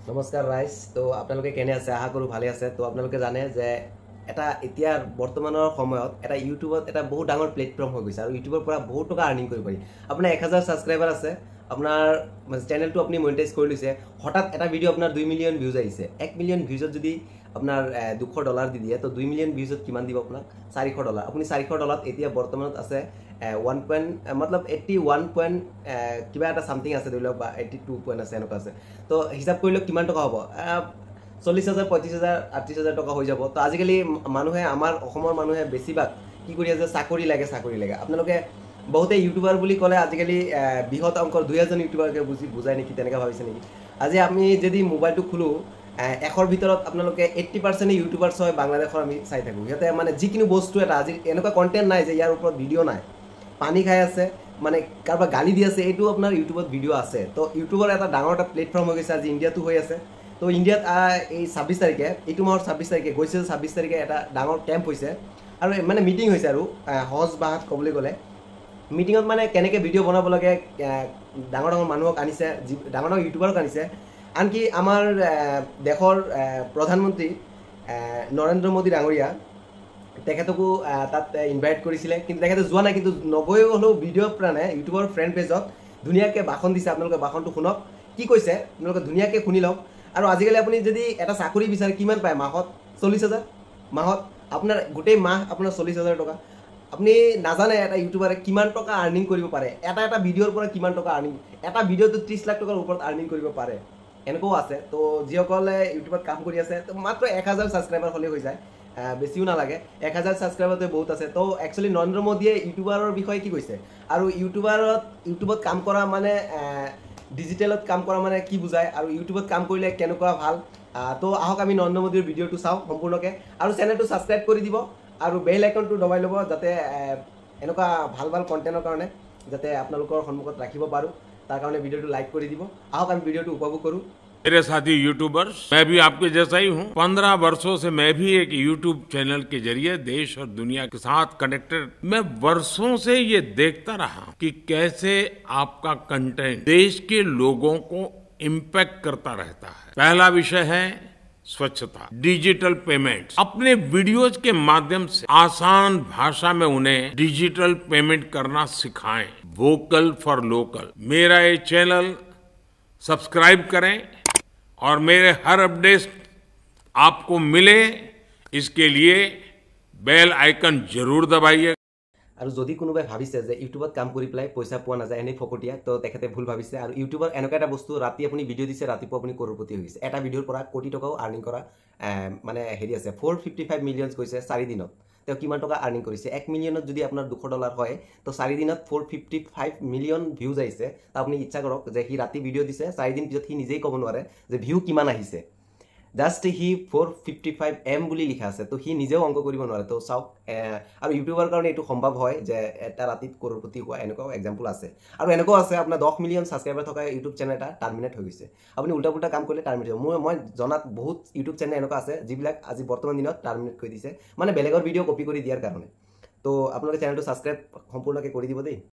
নমস্কাৰ ৰাইজ। তো আপোনালোকে কেনে আছে? আশা কৰোঁ ভালে আছে। তো আপোনালোকে জানে যে এটা এতিয়া বৰ্তমানৰ সময়ত এটা ইউটিউবত এটা বহুত ডাঙৰ প্লেটফৰ্ম হৈ গৈছে আৰু ইউটিউবৰ পৰা বহুত টকা আৰ্নিং কৰিব পাৰি। আপোনাৰ 1000 ছাবস্ক্ৰাইবাৰ আছে, আপোনাৰ চেনেলটো আপুনি মনিটাইজ কৰি লৈছে, হঠাৎ এটা ভিডিঅ' আপোনাৰ 2 মিলিয়ন ভিউজ আহিছে। 1 মিলিয়ন ভিউজত যদি আপোনাৰ $200 দি দিয়ে, তো 2 মিলিয়ন ভিউজত কিমান দিব আপোনাক? $400। আপুনি $400 এতিয়া বৰ্তমানত আছে 81 কিবা এটা সামথিং আছে, ধৰি লওক বা 82 পইণ্ট আছে, এনেকুৱা আছে। তো হিচাপ কৰিলে কিমান টকা হ'ব? 40,000, 35,000, 38,000 টকা হৈ যাব। তো আজিকালি মানুহে, আমাৰ অসমৰ মানুহে বেছিভাগ কি কৰি আছে? চাকৰি লাগে। আপোনালোকে বহুতে ইউটিউবাৰ বুলি ক'লে আজিকালি বৃহৎ অংকৰ 2,000 ইউটিউবাৰকে বুজায় নেকি, তেনেকৈ ভাবিছে নেকি? আজি আমি যদি মোবাইলটো খোলোঁ, 100ৰ ভিতৰত আপোনালোকে 80% ইউটিউবাৰ্ছ হয় বাংলাদেশৰ, আমি চাই থাকোঁ। সিহঁতে মানে যিকোনো বস্তু এটা, আজি এনেকুৱা কণ্টেণ্ট নাই যে ইয়াৰ ওপৰত ভিডিঅ' নাই। পানী খাই আছে, মানে কাৰোবাক গালি দি আছে, এইটো আপোনাৰ ইউটিউবত ভিডিঅ' আছে। তো ইউটিউবৰ এটা ডাঙৰ এটা প্লেটফৰ্ম হৈ গৈছে, আজি ইণ্ডিয়াতো হৈ আছে। তো ইণ্ডিয়াত এই 26 তাৰিখে, এইটো মাহৰ 26 তাৰিখে গৈছে, 26 তাৰিখে এটা ডাঙৰ কেম্প হৈছে আৰু মানে মিটিং হৈছে আৰু সহজ ভাষাত ক'বলৈ গ'লে মিটিঙত মানে কেনেকৈ ভিডিঅ' বনাব লাগে, ডাঙৰ মানুহক আনিছে, ডাঙৰ ইউটিউবাৰক আনিছে। আনকি আমাৰ দেশৰ প্ৰধানমন্ত্ৰী নৰেন্দ্ৰ মোদী ডাঙৰীয়া, তেখেতকো তাত ইনভাইট কৰিছিলে, কিন্তু তেখেতে যোৱা নাই। কিন্তু নগৈ হ'লেও ভিডিঅ' প্ৰাণে ইউটিউবৰ ফ্ৰেণ্ড পেজত ধুনীয়াকৈ ভাষণ দিছে। আপোনালোকে ভাষণটো শুনক, কি কৈছে আপোনালোকে ধুনীয়াকৈ শুনি লওক। আৰু আজিকালি আপুনি যদি এটা চাকৰি বিচাৰে, কিমান পায় মাহত? 40,000 মাহত। আপোনাৰ গোটেই মাহ আপোনাৰ 40,000 টকা। আপুনি নাজানে এটা ইউটিউবাৰে কিমান টকা আৰ্নিং কৰিব পাৰে, এটা ভিডিঅ'ৰ পৰা কিমান টকা আৰ্নিং, এটা ভিডিঅ'টো 30 লাখ টকাৰ ওপৰত আৰ্নিং কৰিব পাৰে, এনেকুৱাও আছে। তো যিসকলে ইউটিউবত কাম কৰি আছে, তো মাত্ৰ 1000 ছাবস্ক্ৰাইবাৰ হ'লেই হৈ যায়, বেছিও নালাগে। 1000 ছাবস্ক্ৰাইবাৰতে বহুত আছে। তো একচুৱেলি নৰেন্দ্ৰ মোদীয়ে ইউটিউবাৰৰ বিষয়ে কি কৈছে, আৰু ইউটিউবত কাম কৰা মানে ডিজিটেলত কাম কৰা মানে কি বুজায়, আৰু ইউটিউবত কাম কৰিলে কেনেকুৱা ভাল। তো আহক আমি নৰেন্দ্ৰ মোদীৰ ভিডিঅ'টো চাওঁ সম্পূৰ্ণকৈ, আৰু চেনেলটো ছাবস্ক্ৰাইব কৰি দিব আৰু বেল আইকনটো দবাই ল'ব, যাতে এনেকুৱা ভাল কণ্টেণ্টৰ কাৰণে যাতে আপোনালোকৰ সন্মুখত ৰাখিব পাৰোঁ। তাৰ কাৰণে ভিডিঅ'টো লাইক কৰি দিব। আহক আমি ভিডিঅ'টো উপভোগ কৰোঁ। मेरे साथी यूट्यूबर्स, मैं भी आपके जैसा ही हूँ। 15 वर्षों से मैं भी एक यूट्यूब चैनल के जरिए देश और दुनिया के साथ कनेक्टेड। मैं वर्षों से ये देखता रहा कि कैसे आपका कंटेंट देश के लोगों को इम्पैक्ट करता रहता है। पहला विषय है स्वच्छता, डिजिटल पेमेंट। अपने वीडियोज के माध्यम से आसान भाषा में उन्हें डिजिटल पेमेंट करना सिखाएं। Vocal for local. मेरा ये चैनल सब्सक्राइब करें और मेरे हर अपडेट आपको मिले, इसके लिए बेल आइकन जरूर दबाइए। আৰু যদি কোনোবাই ভাবিছে যে ইউটিউবত কাম কৰি পেলাই পইচা পোৱা নাযায়, এনেই ফকটীয়া, তো তেখেতে ভুল ভাবিছে। আৰু ইউটিউবৰ এনেকুৱা এটা বস্তু, ৰাতি আপুনি ভিডিঅ' দিছে, ৰাতিপুৱা আপুনি কৰোৰপতি হৈ গৈছে। এটা ভিডিঅ'ৰ পৰা কোটি টকাও আৰ্নিং কৰা মানে হেৰি আছে। 455 মিলিয়নছ গৈছে 4 দিনত। তেওঁ কিমান টকা আৰ্নিং কৰিছে? 1 মিলিয়নত যদি আপোনাৰ $200 হয়, তো 4 দিনত 455 মিলিয়ন ভিউজ আহিছে। তো আপুনি ইচ্ছা কৰক যে সি ৰাতি ভিডিঅ' দিছে, 4 দিন পিছত সি নিজেই ক'ব নোৱাৰে যে ভিউ কিমান আহিছে। জাষ্ট সি 455M বুলি লিখা আছে, তো সি নিজেও অংক কৰিব নোৱাৰে। তো চাওক, আৰু ইউটিউবৰ কাৰণে এইটো সম্ভৱ হয় যে এটা ৰাতিত কৰোৰপতি হোৱা, এনেকুৱাও এক্সাম্পল আছে। আৰু এনেকুৱাও আছে আপোনাৰ 10 মিলিয়ন ছাবস্ক্ৰাইবাৰ থকা ইউটিউব চেনেল এটা টাৰ্মিনেট হৈ গৈছে। আপুনি উল্টা পুল্টা কাম কৰিলে টাৰ্মিনেট হ'ব। মই জনাত বহুত ইউটিউব চেনেল এনেকুৱা আছে যিবিলাক আজি বৰ্তমান দিনত টাৰ্মিনেট কৰি দিছে, মানে বেলেগৰ ভিডিঅ' কপি কৰি দিয়াৰ কাৰণে। তো আপোনালোকে চেনেলটো ছাবস্ক্ৰাইব সম্পূৰ্ণকৈ কৰি দিব দেই।